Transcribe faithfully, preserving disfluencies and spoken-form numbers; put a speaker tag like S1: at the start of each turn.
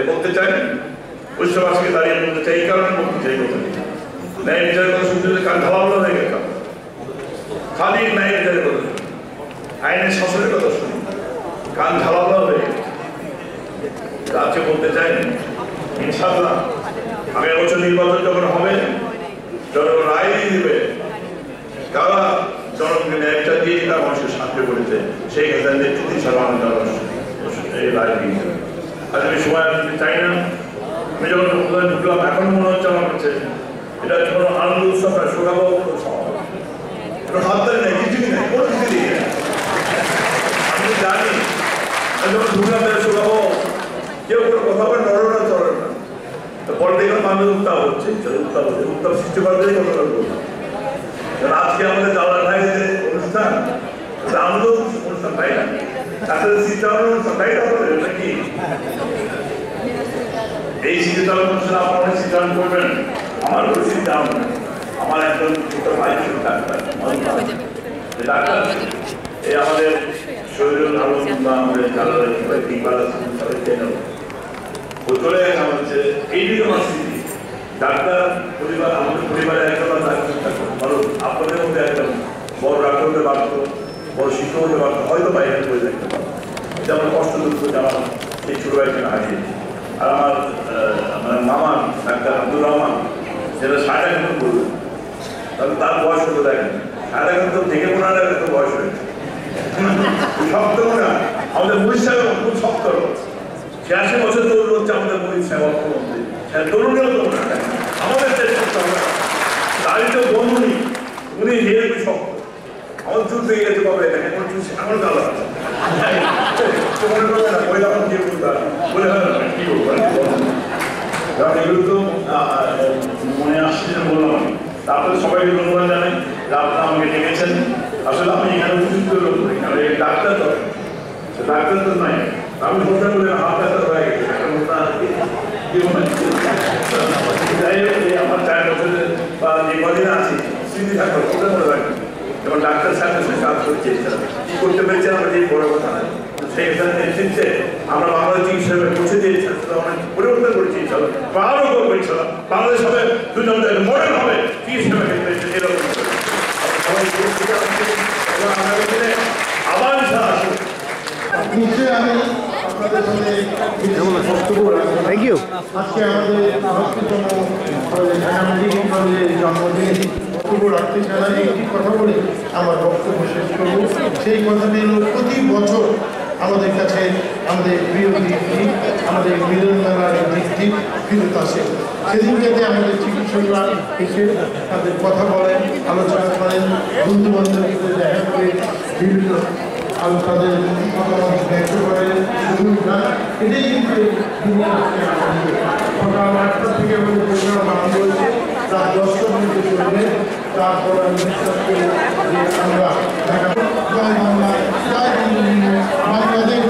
S1: বলতে চাই, উৎসবাসকে দাঁড়িয়ে বলতে চাই, এই কারণে বলতে চাই কথা ন্যায় বিচারের কথা শুনতে কান ঢালানো হয়ে গেলাম, খালি ন্যায় বিচারের কথা শুনি, আইনের শাসনের কথা শুনি, কান ঢালানো হয়ে গেছে। আজকে বলতে চাই ইনশাআল্লাহ আগামী বছর নির্বাচন যখন হবে, জনগণ রায় দিয়ে দিবে কারা জনগণকে ন্যায়টা দিয়ে তারা মানুষকে শান্তি করেছে, সেই ক্ষেত্রে নেতৃত্ব ছাড়া এই রায় দিয়ে আজ আমি সময় আসতে চাই না। আমি যখন ঢুকলাম এখন মনে হচ্ছে আমার কাছে এটা কোনো আনন্দ উৎসব না, শোকাবো কোনো হাততালি নেই, কিছুই নেই, কোনো কিছু দিই না। আমি জানি যখন ঢুকলাম তাহলে শোকাবো, কেউ কোনো কথা বলে নড়ো না চড়ো না, পরে দেখলাম মানুষ উত্তাপ হচ্ছে, উত্তাপ হচ্ছে, উত্তাপ সৃষ্টি করার জন্য কথা বলবো। আজকে আমাদের দাদা ভাই যে অনুষ্ঠান আনন্দ অনুষ্ঠান, তাই না? তাদের শীতকালীন অনুষ্ঠান, তাই না? নাকি এই শীতকালীন অনুষ্ঠান আপনারা শীতকালীন করবেন? আমার কোনো শীতকাল না, আমার একজন ছোট ভাই ছিল ডাক্তার, ডাক্তার এই আমাদের শরীরুল আলম বা আমাদের যারা ইকবাল আছেন তাদের কেন ও চলে গেছে আমার হচ্ছে এইদিকে আমার স্মৃতি। ডাক্তার পরিবার, আমাদের পরিবারে একজন ডাক্তার কারণ আপনাদের মধ্যে একজন বড় ডাক্তার হতে পারত, বড় শিক্ষক হতে পারত, হয়তো বাইরে করে দেখতে পারত, যেমন কষ্ট দুঃখ যারা সেই ছোট ভাইকে হারিয়েছে। আর আমার আমার মামা ডাক্তার আব্দুর রহমান সেটা ষাট এখন করবে, তাহলে তার বয়স হতে দেখেন ষাট এখন তো দেখে মনে হয় তো বয়স হয়েছে শক্ত না। আমাদের মহিষ সাহেব খুব শক্ত, ছিয়াশি বছর তরুণ হচ্ছে আমাদের মহিষ সাহেব অর্থমন্ত্রী, তরুণেও তো আমাদের দাঁড়ি তো বন্ধুনি, উনি যেহেতু শক্ত আমার চুল পেয়ে গেছে কবে দেখেন, আমার চুল আমার কালো আছে মনে করবে না ওই রকম দিয়ে বলতে বলে হয় না কি বলবো, কারণ এগুলো তো মনে আসছে বললাম আমি। তারপরে সবাইকে ধন্যবাদ জানাই যে আপনারা আমাকে ডেকেছেন। আসলে আমি এখানে উপযুক্ত লোক করি, কারণ এই ডাক্তার তো ডাক্তার তো নাই, আমি বলতে বলে হাত ডাক্তার হয়ে গেছে যাই হোক। আমার চার বছরে বা যে কদিন আছি স্মৃতি থাকবে ওটা মনে রাখবেন, যেমন ডাক্তার সাহেবের সাথে কাজ করে চেয়েছিলাম, কি করতে পেরেছি আমরা যে বড় কথা নয়, সেই নেতৃত্বে আমরা বাংলাদেশ চিকিৎসা পৌঁছে দিয়েছি, অনেক পরিবর্তন করেছি ইনশাল্লাহ, আরও করবো ইনশাল্লাহ। বাংলাদেশ হবে দুজন মডেল হবে চিকিৎসা ক্ষেত্রে, এরকম আগামী দিনে আবার ইনশাল্লাহ আসবে।
S2: নিশ্চয়ই আমি আপনাদের সঙ্গে বক্তব্য রাখবো। Thank you. আজকে আমাদের ভক্তিতম মেডিকেল কলেজের জন্মদিন, বক্তব্য রাখতে ছাড়া একটি কথা বলে আমার বক্তব্য শেষ করব। সেই কথাটি হল প্রতি বছর আমাদের কাছে আমাদের প্রিয় দিকটি, আমাদের মিলন মেলার দিকটি ফিরত আসে। সেদিনটাতে আমাদের চিকিৎসকরা এসে তাদের কথা বলেন, আলোচনা করেন, বন্ধু বান্ধবীদের দেখা করে বিভিন্ন আলো তাদের মতামত ব্যক্ত করেন। এটাই কিন্তু সকাল আটটা থেকে আমাদের প্রোগ্রাম আরম্ভ হয়েছে, রাত দশটা পর্যন্ত চলবে। তারপর আমি বিশ্বাস করি যে আমরা ঢাকা জয় বাংলা, জয় বাংলাদেশ।